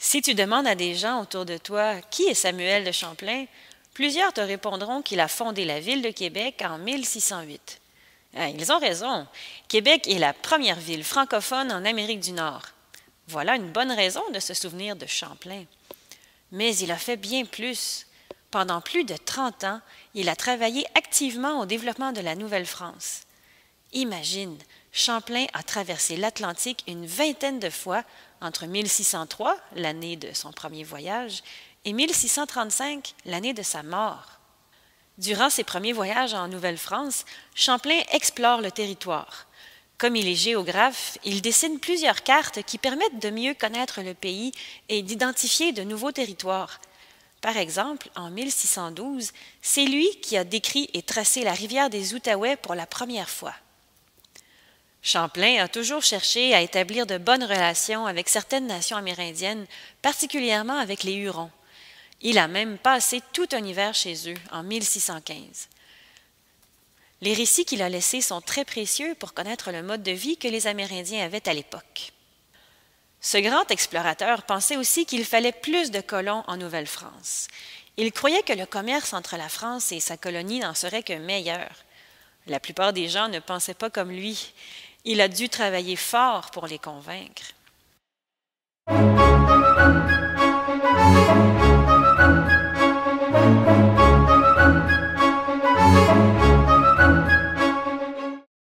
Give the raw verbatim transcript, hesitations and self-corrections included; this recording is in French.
Si tu demandes à des gens autour de toi qui est Samuel de Champlain, plusieurs te répondront qu'il a fondé la ville de Québec en mille six cent huit. Ah, ils ont raison. Québec est la première ville francophone en Amérique du Nord. Voilà une bonne raison de se souvenir de Champlain. Mais il a fait bien plus. Pendant plus de trente ans, il a travaillé activement au développement de la Nouvelle-France. Imagine, Champlain a traversé l'Atlantique une vingtaine de fois entre mille six cent trois, l'année de son premier voyage, et mille six cent trente-cinq, l'année de sa mort. Durant ses premiers voyages en Nouvelle-France, Champlain explore le territoire. Comme il est géographe, il dessine plusieurs cartes qui permettent de mieux connaître le pays et d'identifier de nouveaux territoires. Par exemple, en mille six cent douze, c'est lui qui a décrit et tracé la rivière des Outaouais pour la première fois. Champlain a toujours cherché à établir de bonnes relations avec certaines nations amérindiennes, particulièrement avec les Hurons. Il a même passé tout un hiver chez eux en mille six cent quinze. Les récits qu'il a laissés sont très précieux pour connaître le mode de vie que les Amérindiens avaient à l'époque. Ce grand explorateur pensait aussi qu'il fallait plus de colons en Nouvelle-France. Il croyait que le commerce entre la France et sa colonie n'en serait que meilleur. La plupart des gens ne pensaient pas comme lui. Il a dû travailler fort pour les convaincre.